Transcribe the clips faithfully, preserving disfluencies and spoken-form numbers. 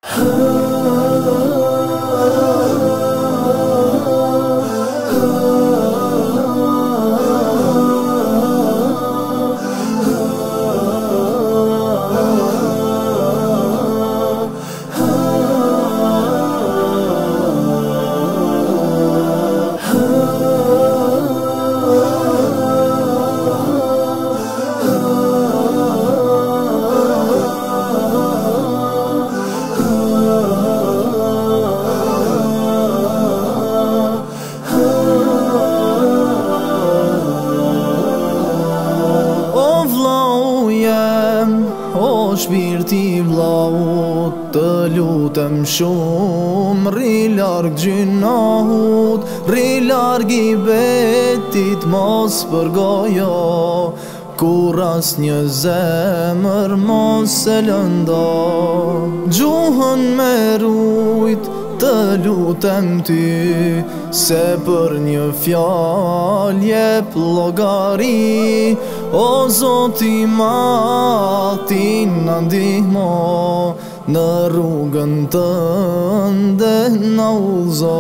O shpirti vllaut, të lutem shumë, rri larg gjynahut, rri larg i betit, mos përgojo, kur as një zemër mos e lëndo. Gjuhën me rujt, të lutem ty, se për një fjal jep llogari. O Zoti ma ti na ndihmo, në rrugën tënde na udhëzo.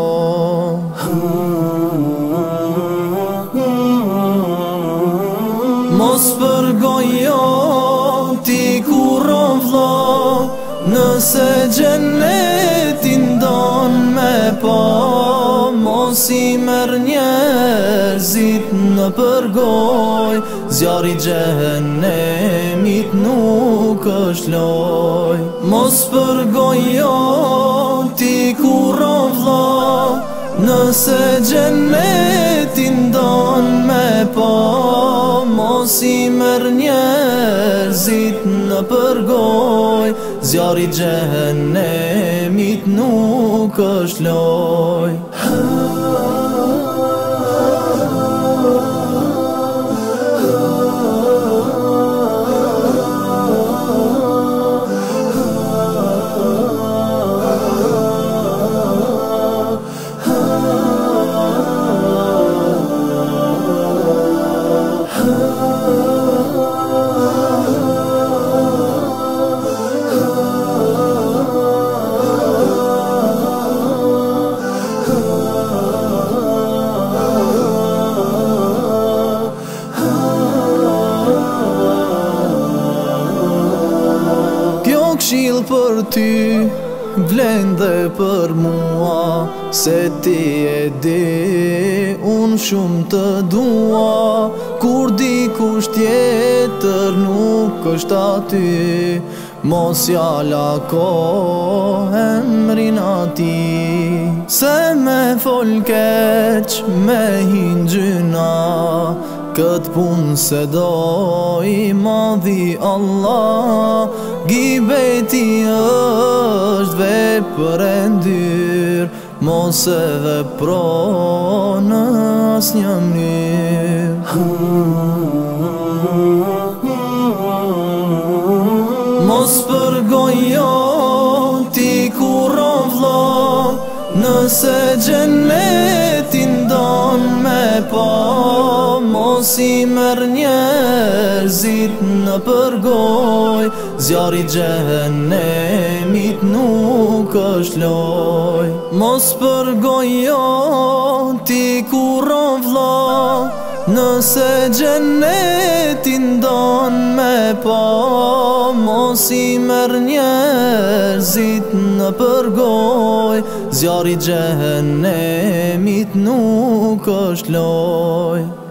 Mos përgojo ti kur o vlla, nëse xhenetin don me pa. Mos i merr njerëzit në përgoj, zjarri xhenemit nuk është loj. Mos përgojo ti kur o vlla, nëse xhenetin don me pa. Mos i merr njerëzit në përgoj, zjarri xhenemit nuk është loj. Këshill për ty, vlen dhe për mua, se ti e di, unë shumë të dua. Kur dikush tjetër nuk është aty, mos ja lako emrin ati. Se me fol keq, me hin gjyna, këtë punë se do i madhi Allah. Gibeti është vepër e ndyr, mos e vepro në asnjë mënyrë. Mos përgojo ti kur o vlla, nëse xhenetin don me pa. Mos i merr njerëzit në përgoj, zjarri xhenemit nuk është loj. Mos përgojo ti kur o vlla, nëse xhenetin don me pa. Mos i merr njerëzit në përgoj, zjarri xhenemit nuk është loj.